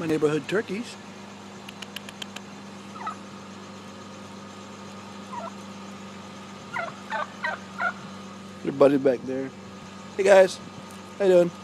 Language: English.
my neighborhood turkeys. Your buddy back there. Hey guys, how you doing?